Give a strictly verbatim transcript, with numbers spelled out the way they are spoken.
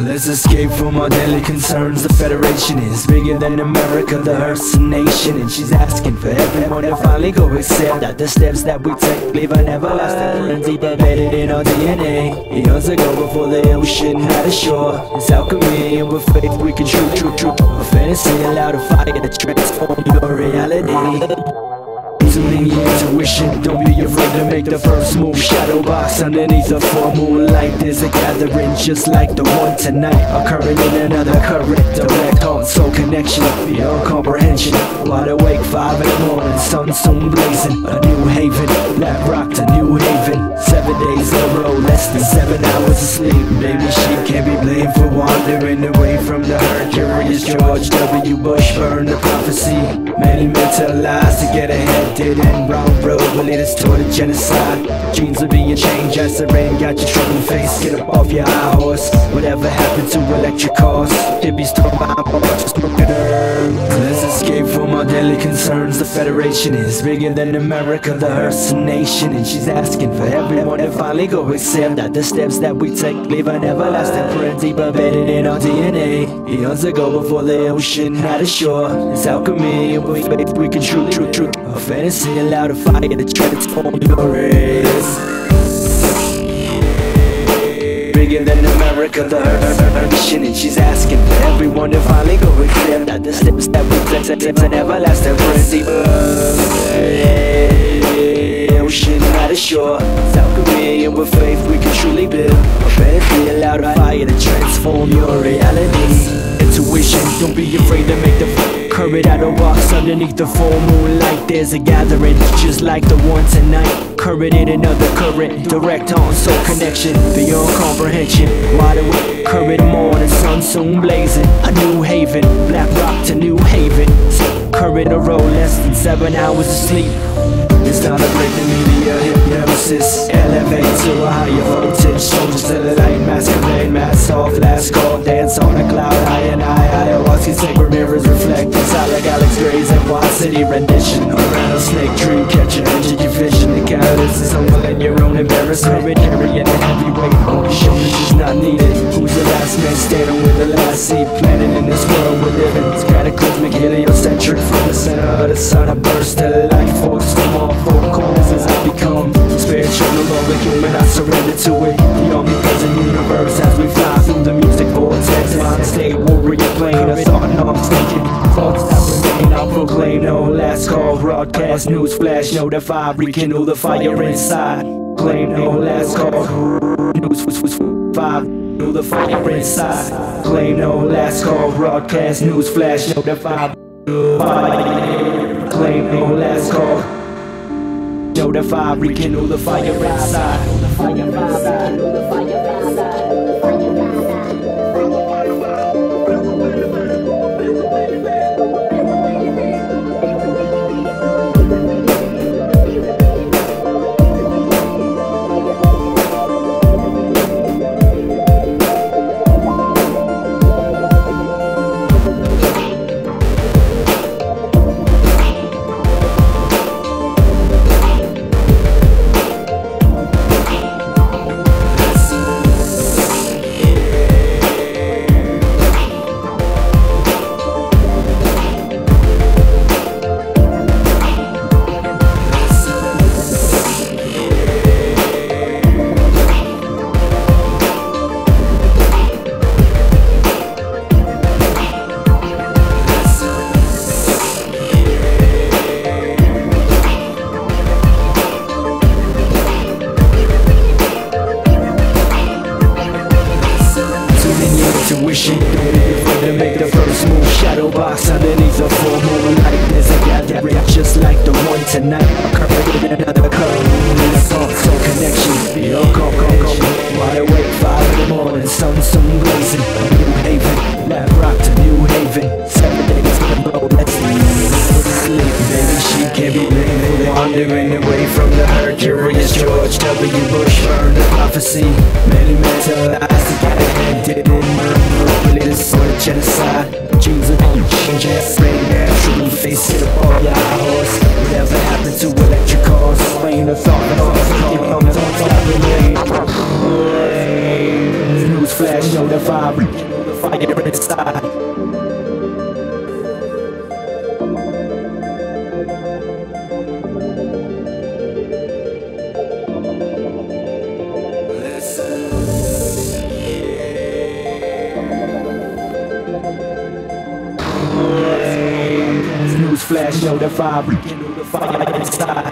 Let's escape from our daily concerns. The Federation is bigger than America, the Earth's a nation, and she's asking for everyone to finally go accept that the steps that we take leave an everlasting print deep embedded in our D N A. Eons ago, before the ocean had a shore, it's alchemy, and with faith we can true, true, true. A fantasy allowed a fire to transform your reality. Using your intuition, don't be afraid to make the first move. Shadow box underneath the full moonlight. There's a gathering just like the one tonight, occurring in another current. Direct heart soul connection beyond comprehension. Wide awake, five in the morning, sun soon blazing. A new haven, Black Rock to New Haven. Seven days in a row, less than seven hours of sleep. Maybe she can't be blamed for wandering away from the hurt. Curious George W. Bush burned the prophecy. Many mental lies to get ahead. And wrong road will lead us toward a genocide. Dreams are being changed as the rain got your troubled face. Get up off your high horse. Whatever happened to electric cars? Hippies throw my bars, just broken earth. Let's escape from our daily concerns. The Federation is bigger than America, the Earth's a nation, and she's asking for everyone to finally go accept that the steps that we take leave an everlasting print deep embedded in our D N A. Eons ago, before the ocean had a shore, it's alchemy, and with faith we can truly, true, true. A fantasy allowed a fire to transform your race. Bigger than America, the Earth's nation, and she's asking for everyone to finally go accept that the steps that we take leave an everlasting print deep ocean at a shore. It's alchemy, and with faith we can truly build a fantasy allowed a fire to transform your reality. Intuition, don't be afraid to make the current out of box underneath the full moonlight. There's a gathering just like the one tonight, current in another current. Direct on soul connection beyond comprehension. Wide awake, current morning, sun soon blazing. A new haven, Black Rock to New Haven. Current a row, less than seven hours of sleep. It's time to break the media hypnosis. Elevate to a higher voltage. Soldiers to the light, masquerade, mask off, last call, dance on a cloud. High and high, ayahuasca, sacred mirrors reflect inside like Alex Gray's N Y City rendition. A rattlesnake tree catching into your vision. The cowardice is humble in your own embarrassment. Carrying a heavy weight on your shoulders is not needed. Who's the last man standing with the last seed planted in this world we're living? It's cataclysmic, heliocentric. From the center of the sun, I burst to life force from all four corners as I become spiritual, no longer human. I surrender to it. The omnipresent universe as we fly through the music vortex. Mind state, warrior plane, a thought, no I'm thinking. Thoughts that remain, I'll proclaim. No last call, broadcast, news flash, notify, rekindle the fire inside. Claim no last call, news five, rekindle the fire inside. Claim no last call, broadcast, news flash, notify. Claim no last call, notify, rekindle the fire inside. Intuition, don't be afraid to make the first move. Shadow box underneath the full moonlight. There's a gathering just like the one tonight, occurring in another current. Soul connection, beyond comprehension. Wide awake, five in the morning, sun soon blazing. A new haven, Black Rock to New Haven. Seven days in a row, let's sleep. Maybe she can't be blamed for wandering away from the hurt. Curious George W. Bush burned the prophecy. Many mental lies to get ahead, didn't lead us to a genocide. Dreams of change, rain natural face it up on your horse. Whatever happened to electric cars? Rain of thought, keep on the thoughts that remain. News flash, notify, fire, rekindle the fire inside. Newsflash, notify, rekindle the fire inside.